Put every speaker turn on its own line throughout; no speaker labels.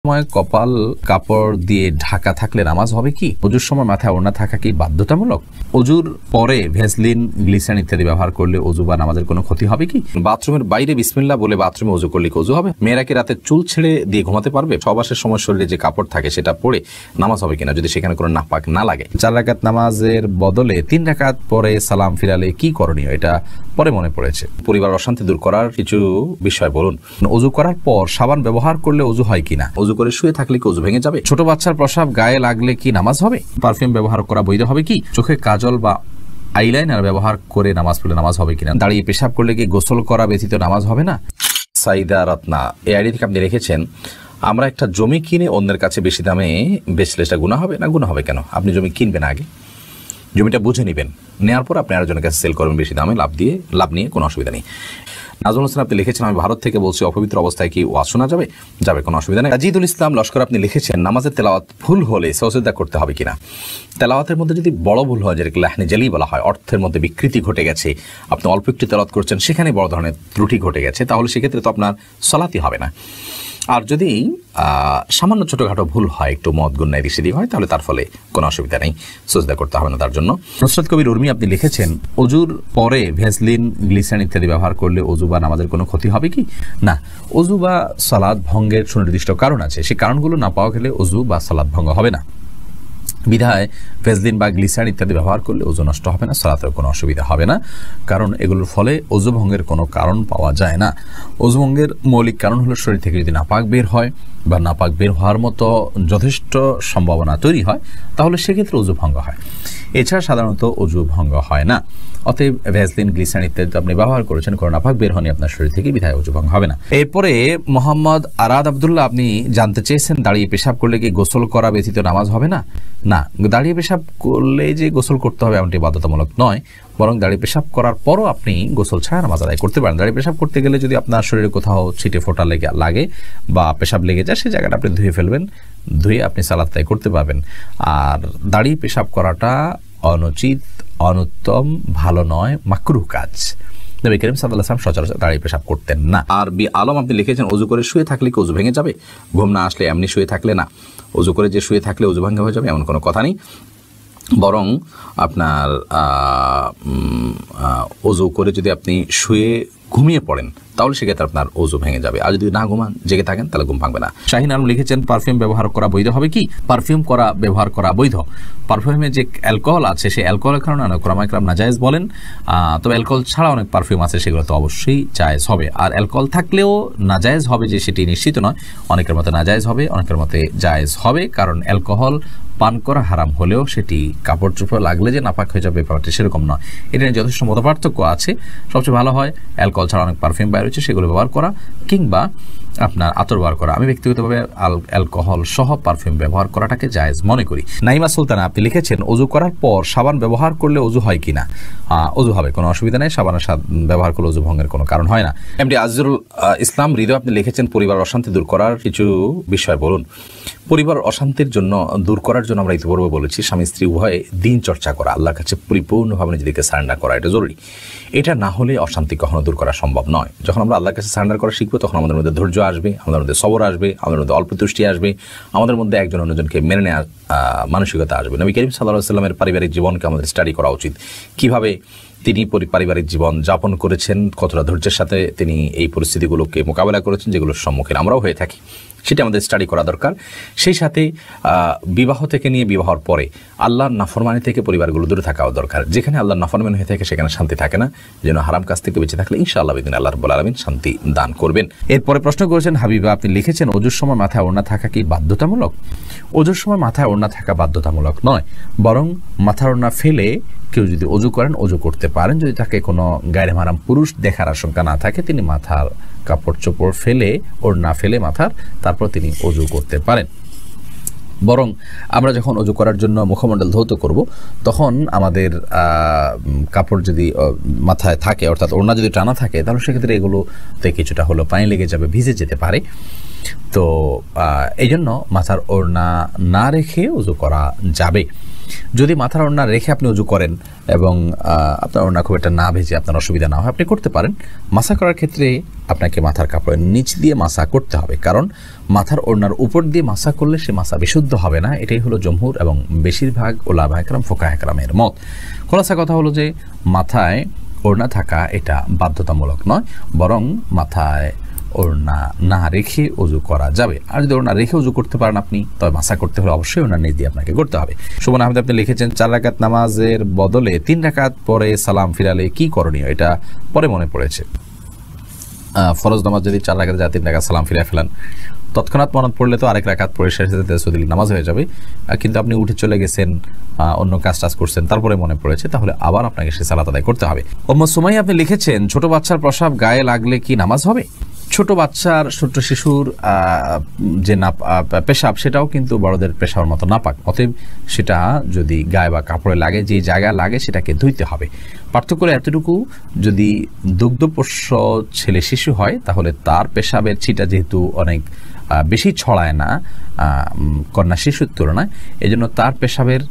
সময় কপাল কাপড় দিয়ে ঢাকা থাকলে নামাজ হবে কি? ওজুর সময় মাথায় ওড়না থাকা কি বাধ্যতামূলক? ওজুর পরে ভেসলিন, গ্লিসারিন ইত্যাদি ব্যবহার করলে ওজু বা নামাজের কোনো ক্ষতি হবে কি? বাথরুমের বাইরে বিসমিল্লাহ বলে বাথরুমে ওজু করলে কি ওজু হবে? মেয়েরা কি রাতে চুল ছেড়ে দিয়ে ঘুমাতে পারবে? সহবাসের সময় শরীরে যে কাপড় থাকে সেটা পরে নামাজ হবে কিনা যদি সেখানে কোনো নাপাক না লাগে? 4 রাকাত নামাজের বদলে 3 রাকাত পরে সালাম ফিরালে কি করণীয়? এটা পরে মনে পড়েছে। পরিবার অশান্তি দূর করার কিছু বিষয় বলুন। ওজু করার পর সাবান ব্যবহার করলে ওজু হয় কিনা? ওজু করে শুয়ে থাকলে কি ওজু ভেঙে যাবে? ছোট বাচ্চার প্রসাব গায়ে লাগলে কি নামাজ হবে? পারফিউম ব্যবহার করা বৈধ হবে কি? চোখে কাজল বা আইলাইনার ব্যবহার করে নামাজ পড়লে নামাজ হবে কিনা? দাঁড়িয়ে পেশাব করলে কি গোসল করা ব্যতীত নামাজ হবে না? সাইদা রত্না এই আইডি থেকে আপনি রেখেছেন, আমরা একটা জমি কিনে অন্যের কাছে বেশি দামে বেচলে সেটা গুনাহ হবে না? গুনাহ হবে কেন? আপনি জমি কিনবেন, আগে জমিটা বুঝে নেবেন, নেওয়ার পর আপনি আরেকজনের কাছে সেল করবেন বেশি দামে, লাভ নিয়ে কোনো অসুবিধা নেই। নাজমুল হোসেন আপনি লিখেছেন, আমি ভারত থেকে বলছি, অপবিত্র অবস্থায় কি ওয়াজ শোনা যাবে? যাবে, কোনো অসুবিধা নেই। রাজিদুল ইসলাম লস্কর আপনি লিখেছেন, নামাজের তেলাওয়াত ভুল হলে সজদা করতে হবে কিনা? তেলাওয়াতের মধ্যে যদি বড় ভুল হয়, যেটাকে লাহনে জালি বলা হয়, অর্থের মধ্যে বিকৃতি ঘটে গেছে, আপনি অল্প একটু তেলাওয়াত করছেন, সেখানে বড় ধরনের ত্রুটি ঘটে গেছে, তাহলে সেক্ষেত্রে তো আপনার সালাতই হবে না। আর যদি সামান্য ছোটখাটো ভুল হয়, একটু মদ গুন্নায় দিশে দিয়ে হয়, তাহলে তার ফলে কোনো অসুবিধা নেই, সজদা করতে হবে না তার জন্য। নুসরাত কবির উর্মি আপনি লিখেছেন, ওজুর পরে ভেসলিন, গ্লিসারিন ইত্যাদি ব্যবহার করলে ওজু বা নামাজের কোনো ক্ষতি হবে কি? না, ওজু বা সালাত ভঙ্গের সুনির্দিষ্ট কারণ আছে, সেই কারণগুলো না পাওয়া গেলে ওজু বা সালাত ভঙ্গ হবে না। বিধায় ভেসলিন বা গ্লিসারিন ইত্যাদি ব্যবহার করলে ওজু নষ্ট হবে না, সালাতের কোনো অসুবিধা হবে না, কারণ এগুলোর ফলে ওজু ভঙ্গের কোনো কারণ পাওয়া যায় না। ওজু ভঙ্গের মৌলিক কারণ হলো শরীর থেকে যদি নাপাক বের হয় বা নাপাক বের হওয়ার মতো যথেষ্ট সম্ভাবনা তৈরি হয়, তাহলে সেক্ষেত্রে ওজু ভঙ্গ হয়। এছাড়া সাধারণত ওজু ভঙ্গ হয় না। অতএব ভেসলিন, গ্লিসারিন ইত্যাদি আপনি ব্যবহার করেছেন, কোনো নাপাক বের হয়নি আপনার শরীর থেকে, বিধায় ওজু ভঙ্গ হবে না। এরপরে মোহাম্মদ আরাদ আব্দুল্লাহ আপনি জানতে চেয়েছেন, দাঁড়িয়ে পেশাব করলে কি গোসল করা ব্যতীত নামাজ হবে না? না, দাঁড়িয়ে পেশাব করলে যে গোসল করতে হবে এমনটি বাধ্যতামূলক নয়, বরং দাঁড়িয়ে পেশাব করার পরও আপনি গোসল ছাড়া নামাজ আদায় করতে পারেন। দাঁড়িয়ে পেশাব করতে গেলে যদি আপনার শরীরে কোথাও ছিটে ফোঁটা লাগে বা পেশাব লেগে যায়, সেই জায়গাটা আপনি ধুয়ে ফেলবেন, ধুয়ে আপনি সালাত আদায় করতে পারবেন। আর দাঁড়িয়ে পেশাব করাটা অনুচিত, অনুত্তম, ভালো নয়, মাকরুহ কাজ। নবী করিম সাল্লাল্লাহু আলাইহি ওয়াসাল্লাম সচরাচর দাঁড়িয়ে পেশাব করতেন না। আর বি আলম আপনি লিখেছেন, ওযু করে শুয়ে থাকলে কি ওযু ভেঙে যাবে? ঘুম না আসলে এমনি শুয়ে থাকলে না, ওযু করে যে শুয়ে থাকলে ওযু ভাঙা হয়ে যাবে এমন কোনো কথা নেই, বরং আপনার ওযু করে যদি আপনি শুয়ে ঘুমিয়ে পড়েন তাহলে সেক্ষেত্রে আপনার ওযু ভেঙে যাবে। আর যদি না ঘুমান, জেগে থাকেন, তাহলে ঘুম ভাঙবে না। শাহিন আলম লিখেছেন, পারফিউম ব্যবহার করা বৈধ হবে কি? পারফিউম ব্যবহার করা বৈধ। পারফিউমে যে অ্যালকোহল আছে, সেই অ্যালকোহলের কারণে অনেক ওলামা কেরাম নাজায়েজ বলেন, তবে অ্যালকোহল ছাড়া অনেক পারফিউম আছে, সেগুলো তো অবশ্যই জায়েজ হবে। আর অ্যালকোহল থাকলেও নাজায়েজ হবে যে সেটি নিশ্চিত নয়, অনেকের মতে নাজায়েজ হবে, অনেকের মতে জায়েজ হবে, কারণ অ্যালকোহল পান করা হারাম হলেও সেটি কাপড় চোপড় লাগলে যে নাপাক হয়ে যাবে ব্যাপারটি সেরকম নয়। এটা নিয়ে যথেষ্ট মতপার্থক্য আছে। সবচেয়ে ভালো হয় অ্যালকোহল ছাড়া অনেক পারফিউম বাইরে রয়েছে, সেগুলো ব্যবহার করা, কিংবা আপনার আতর ব্যবহার করা। আমি ব্যক্তিগতভাবে অ্যালকোহল সহ পারফিউম ব্যবহার করাটাকে জায়েজ মনে করি। নাইমা সুলতানা আপনি লিখেছেন, ওযু করার পর সাবান ব্যবহার করলে ওযু হয় কিনা? ওযু হবে, কোনো অসুবিধা নেই, সাবানের ব্যবহার করলে ওযু ভঙ্গের কোনো কারণ হয় না। এমডি আজিজুল ইসলাম হৃদয় আপনি লিখেছেন, পরিবার অশান্তি দূর করার কিছু বিষয় বলুন। পরিবার অশান্তির জন্য দূর করার জন্য আমরা ইতিপূর্বে বলেছি, স্বামী স্ত্রী উভয়ে দিন চর্চা করা, আল্লাহর কাছে পরিপূর্ণভাবে নিজেদেরকে সারেন্ডার করা, এটা জরুরি। এটা না হলে অশান্তি কখনো দূর করা সম্ভব নয়। যখন আমরা আল্লাহর কাছে সারেন্ডার করা শিখবো, তখন আমাদের মধ্যে ধৈর্য আসবে, আমাদের মধ্যে সবর আসবে, আমাদের মধ্যে অল্প তুষ্টি আসবে, আমাদের মধ্যে একজন অন্যজনকে মেনে নেওয়ার মানসিকতা আসবে। নবী করিম সাল্লাল্লাহু আলাইহি ওয়াসাল্লামের পারিবারিক জীবনকে আমাদের স্টাডি করা উচিত, কিভাবে তিনি পারিবারিক জীবন যাপন করেছেন, কতটা ধৈর্যের সাথে তিনি এই পরিস্থিতিগুলোকে মোকাবেলা করেছেন, যেগুলোর সম্মুখীন আমরাও হয়ে থাকি, সেটা আমাদের স্টাডি করা দরকার। সেই সাথে বিবাহ থেকে নিয়ে বিবাহর পরে আল্লাহর নাফরমানি থেকে পরিবারগুলো দূরে থাকাও দরকার। যেখানে আল্লাহর নাফরমানি হয়ে থাকে সেখানে শান্তি থাকে না, যেন হারাম কাজ থেকে বেঁচে থাকলে ইনশাআল্লাহ বিদিন আল্লাহ রাব্বুল আলামিন শান্তি দান করবেন। এরপরে প্রশ্ন করেছেন হাবিবা আপনি লিখেছেন, ওজুর সময় মাথায় ওড়না থাকা কি বাধ্যতামূলক? ওজুর সময় মাথায় ওড়না থাকা বাধ্যতামূলক নয়, বরং মাথার ওড়না ফেলে কেউ যদি ওযু করেন, ওযু করতে পারেন। যদি তাকে কোনো গায়রে মাহরাম পুরুষ দেখার আশঙ্কা না থাকে, তিনি মাথার কাপড় চোপড় ফেলে, ওড়না ফেলে মাথার, তারপর তিনি ওযু করতে পারেন। বরং আমরা যখন ওযু করার জন্য মুখমণ্ডল ধৌত করব, তখন আমাদের কাপড় যদি মাথায় থাকে, অর্থাৎ ওড়না যদি টানা থাকে, তাহলে সেক্ষেত্রে এগুলোতে কিছুটা হলো পানি লেগে যাবে, ভিজে যেতে পারে। তো এই জন্য মাথার ওড়না না রেখে ওযু করা যাবে। যদি মাথার ওড়না রেখে আপনি অজু করেন এবং আপনার ওড়না খুব একটা না ভেজে আপনার অসুবিধা না হয়, আপনি করতে পারেন। মাসা করার ক্ষেত্রে আপনাকে মাথার কাপড়ের নিচ দিয়ে মাসা করতে হবে, কারণ মাথার ওড়নার উপর দিয়ে মাসা করলে সে মাসা বিশুদ্ধ হবে না। এটাই হলো জমহুর এবং বেশিরভাগ ওলামা একরাম ফোকাহ একরামের মত। খোলাসা কথা হলো যে মাথায় ওড়না থাকা এটা বাধ্যতামূলক নয়, বরং মাথায় ওড়না না রেখে অজু করা যাবে। আর যদি ওড়না রেখে অজু করতে পারেন আপনি, তবে মাসা করতে হলে অবশ্যই ওড়না নিচ দিয়ে আপনাকে করতে হবে। সুমন আহমেদ আপনি লিখেছেন 4 রাকাত নামাজের বদলে 3 রাকাত পরে সালাম ফিরালে কি করণীয়? এটা পরে মনে পড়েছে। ফরজ নামাজ যদি 4 রাকাত যায় 3 রাকাত সালাম ফিরে ফেলান, তৎক্ষণাৎ মনে পড়লে তো আরেক রাকাত পরে শেষে তাসাহুদ নামাজ হয়ে যাবে। কিন্তু আপনি উঠে চলে গেছেন, অন্য কাজ করছেন, তারপরে মনে পড়েছে, তাহলে আবার আপনাকে সে সালাত আদায় করতে হবে। উম্মু সুমাইয়া আপনি লিখেছেন ছোট বাচ্চার প্রসাব গায়ে লাগলে কি নামাজ হবে? ছোট বাচ্চার, ছোট শিশুর যে পেশাব সেটাও কিন্তু বড়দের পেশাবের মতো নাপাক। অতএব সেটা যদি গায়ে বা কাপড়ে লাগে, যে জায়গায় লাগে সেটাকে ধুইতে হবে। পার্থক্য এতটুকু, যদি দুগ্ধপোষ্য ছেলে শিশু হয় তাহলে তার পেশাবের ছিটা যেহেতু অনেক বেশি ছড়ায় না কন্যা শিশুর তুলনায়, এজন্য তার পেশাবের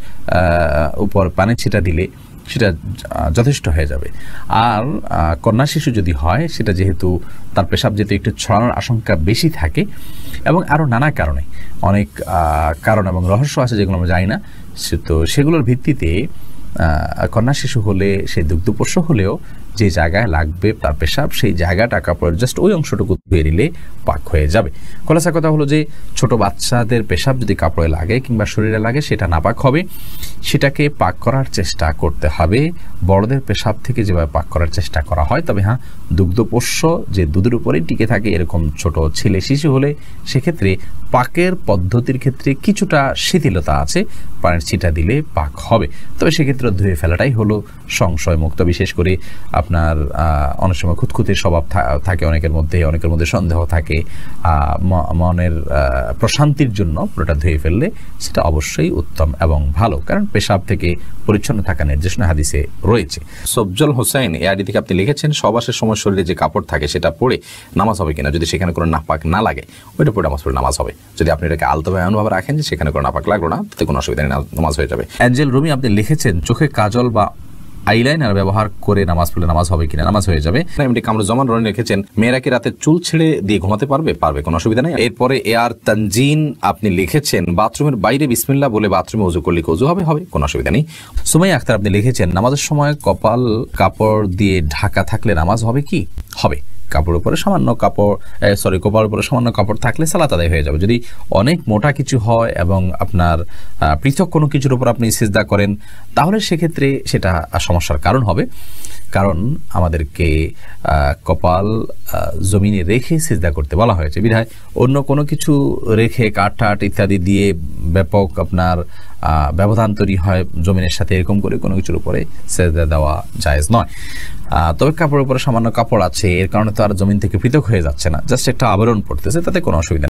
উপর পানি ছিটা দিলে সেটা যথেষ্ট হয়ে যাবে। আর কন্যা শিশু যদি হয়, সেটা যেহেতু তার পেশাব যেহেতু একটু ছড়ানোর আশঙ্কা বেশি থাকে, এবং আরও নানা কারণে, অনেক কারণ এবং রহস্য আছে যেগুলো আমরা জানি না, তো সেগুলোর ভিত্তিতে কন্যা শিশু হলে, সে দুগ্ধপোষ্য হলেও যে জায়গায় লাগবে তার পেশাব, সেই জায়গাটা কাপড়ের জাস্ট ওই অংশটুকু ধুয়ে নিলে পাক হয়ে যাবে। খোলাসা কথা হলো যে ছোট বাচ্চাদের পেশাব যদি কাপড়ে লাগে কিংবা শরীরে লাগে, সেটা নাপাক হবে, সেটাকে পাক করার চেষ্টা করতে হবে বড়দের পেশাব থেকে যেভাবে পাক করার চেষ্টা করা হয়। তবে হ্যাঁ, দুগ্ধপোষ্য যে দুধের উপরেই টিকে থাকে এরকম ছোট ছেলে শিশু হলে সেক্ষেত্রে পাকের পদ্ধতির ক্ষেত্রে কিছুটা শিথিলতা আছে, পানির ছিটা দিলে পাক হবে। তবে সেক্ষেত্রে ধুয়ে ফেলাটাই হলো সংশয়মুক্ত। বিশেষ করে আপনার অনেক সময় খুঁতখুঁতের স্বভাব থাকে অনেকের মধ্যে সন্দেহ থাকে, মনের প্রশান্তির জন্য পুরোটা ধুয়ে ফেললে সেটা অবশ্যই উত্তম এবং ভালো, কারণ পেশাব থেকে পরিচ্ছন্ন থাকা নির্দেশনা হাদিসে রয়েছে। সবজল হোসেন এই আইডি থেকে আপনি লিখেছেন সহবাসের সময় শরীরে যে কাপড় থাকে সেটা পরে নামাজ হবে কিনা? যদি সেখানে কোনো নাপাক না লাগে, ওইটা পরে নামাজ হবে। যদি আপনি এটাকে আলতোভাবে এমনভাবে রাখেন যে সেখানে কোনো নাপাক লাগলো না, তাতে কোনো অসুবিধা নেই, নামাজ হয়ে যাবে। অ্যাঞ্জেল রুমি আপনি লিখেছেন চোখে কাজল বা আইলাইনার ব্যবহার করে নামাজ পড়লে নামাজ হবে কিনা? নামাজ হয়ে যাবে। এমনি কামরুজ্জামান রনি লিখেছেন মেয়েরা কি রাতে চুল ছেড়ে দিয়ে ঘুমাতে পারবে? কোনো অসুবিধা নেই। এরপরে এআর তানজিন আপনি লিখেছেন বাথরুমের বাইরে বিসমিল্লাহ বলে বাথরুমে ওযু করলে ওযু হবে, কোনো অসুবিধা নেই। সুমাইয়া আক্তার আপনি লিখেছেন নামাজের সময় কপাল কাপড় দিয়ে ঢাকা থাকলে নামাজ হবে কি? হবে। কাপড়ের উপরে সামান্য কপালের উপরে সামান্য কাপড় থাকলে সালাত আদায় হয়ে যাবে। যদি অনেক মোটা কিছু হয় এবং আপনার পৃথক কোনো কিছুর উপর আপনি সিজদা করেন, তাহলে সেক্ষেত্রে সেটা সমস্যার কারণ হবে, কারণ আমাদেরকে কপাল জমিনে রেখে সিজদা করতে বলা হয়েছে। বিধায় অন্য কোনো কিছু রেখে কাঠ ইত্যাদি দিয়ে ব্যাপক আপনার ব্যবধান তৈরি হয় জমিনের সাথে, এরকম করে কোনো কিছুর উপরে সিজদা দেওয়া জায়েজ নয়। তবে কাপড়ের উপরে সামান্য কাপড় আছে, এর কারণে তো আর জমিন থেকে পৃথক হয়ে যাচ্ছে না, জাস্ট একটা আবরণ পড়তেছে, তাতে কোনো অসুবিধা নেই।